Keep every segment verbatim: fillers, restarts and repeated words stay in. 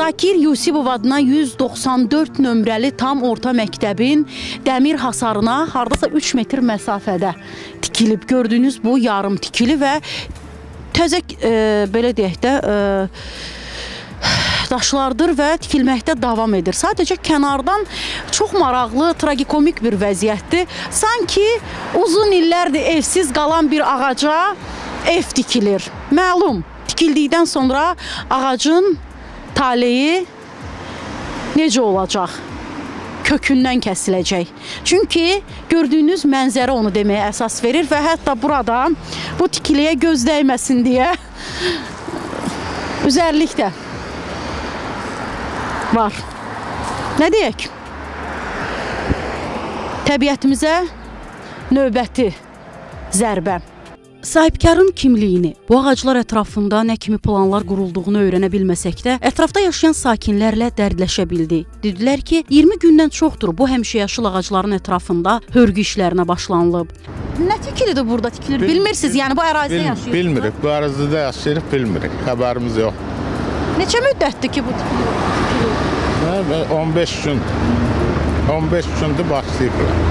Zakir Yusifov adına yüz doxsan dörd nömrəli tam orta məktəbin dəmir hasarına hardasa üç metr məsafədə tikilib. Gördüyünüz bu yarım tikili və təzə e, belə deyək də e, daşlardır və tikilməkdə davam edir. Sadəcə kənardan çox maraqlı, tragikomik bir vəziyyətdir. Sanki uzun illərdir evsiz qalan bir ağaca ev tikilir. Məlum, tikildikdən sonra ağacın taleyi necə olacaq? Kökündən kəsiləcək. Çünki gördüyünüz mənzərə onu deməyə əsas verir və hətta burada bu tikiliyə göz dəyməsin deyə üzərlik də var. Nə deyək? Təbiətimizə növbəti zərbə. Sahibkarın kimliyini, bu ağaclar ətrafında nə kimi planlar qurulduğunu öyrənə bilməsək də, ətrafda yaşayan sakinlərlə dərdləşə bildi. Dedilər ki, iyirmi gündən çoxdur bu həmişəyaşıl ağacların ətrafında hörgü işlərinə başlanılıb. Nə tikilidir burada tikilir? Bil, bilmirsiniz, yəni bu ərazidə bil, yaşayırsınız? Bilmirik, bu ərazidə yaşayırıq, bilmirik, xəbərimiz yox. Neçə müddətdir ki bu tikilir? on beş gün, on beş gündür başlayıblar.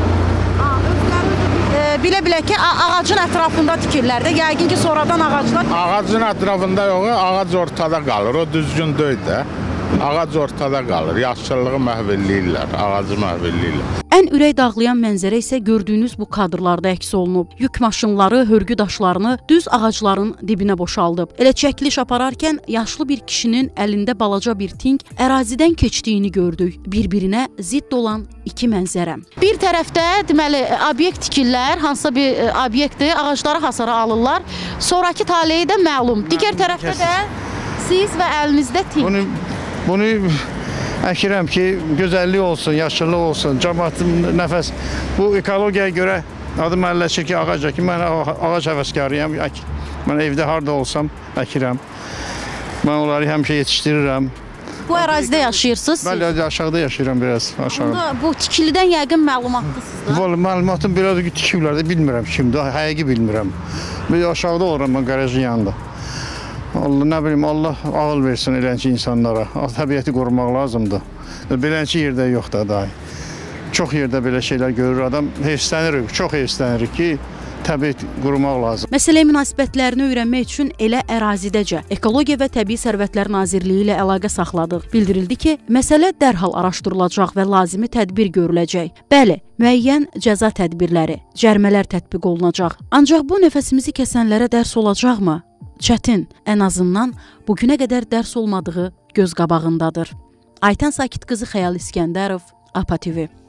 Bilə-bilə ki, ağacın ətrafında tikirlər də, yəqin ki, sonradan ağaclar... Ağacın ətrafında yox, ağac ortada qalır, o düzgün deyil də. Ağac ortada qalır, yaşıllığı məhv eləyirlər, ağacı məhv eləyirlər. Ən ürək dağlayan mənzərə isə gördüyünüz bu kadrlarda əks olunub. Yük maşınları hörgü daşlarını düz ağacların dibinə boşaldıb. Elə çəkiliş apararkən yaşlı bir kişinin əlində balaca bir tink ərazidən keçdiyini gördük. Bir-birinə zidd olan iki mənzərə. Bir tərəfdə deməli obyekt tikirlər, hansısa bir obyektdir, ağacları hasara alırlar. Sonraki taleyi də məlum. Digər tərəfdə də siz və əlinizdə tink. Bunu, bunu əkirəm ki, gözəllik olsun, yaşıllıq olsun, cəmaatın nəfəs. Bu ekologiyaya görə adım əlləşir ki, ağac əkim. Mən ağac həvəskarıyam. Mən evdə harada olsam əkirəm. Mən onları həmişə yetişdirirəm. Bu ərazidə yaşayırsınız? Bəli, aşağıda yaşayıram biraz. Aşağı. Bu tikilidən yəqin məlumatlısınız da? Məlumatım belədir ki, tikiblər də bilmirəm kimdir, həqiqi bilmirəm. Bir aşağıda oluram mən qarajın yanında. Allah, nə bilim, Allah ağıl versin elənçi insanlara. Təbiəti qorumaq lazımdır. Belənçi yerdə yoxdur dahi. Çox yerdə belə şeylər görür adam. Heyfslənirik, çox heyfslənirik ki, təbiət qorumaq lazım. Məsələyə münasibətlərini öyrənmək üçün elə ərazidəcə Ekologiya və Təbii Sərvətlər Nazirliyi ilə əlaqə saxladıq. Bildirildi ki, məsələ dərhal araşdırılacaq və lazımi tədbir görüləcək. Bəli, müəyyən cəza tədbirləri, cərimələr tətbiq olunacaq. Ancaq bu nəfəsimizi kəsənlərə dərs olacaqmı? Çətin, ən azından bugünə qədər dərs olmadığı göz qabağındadır. Aytən Sakit qızı Xəyal İskəndərov, APA T V.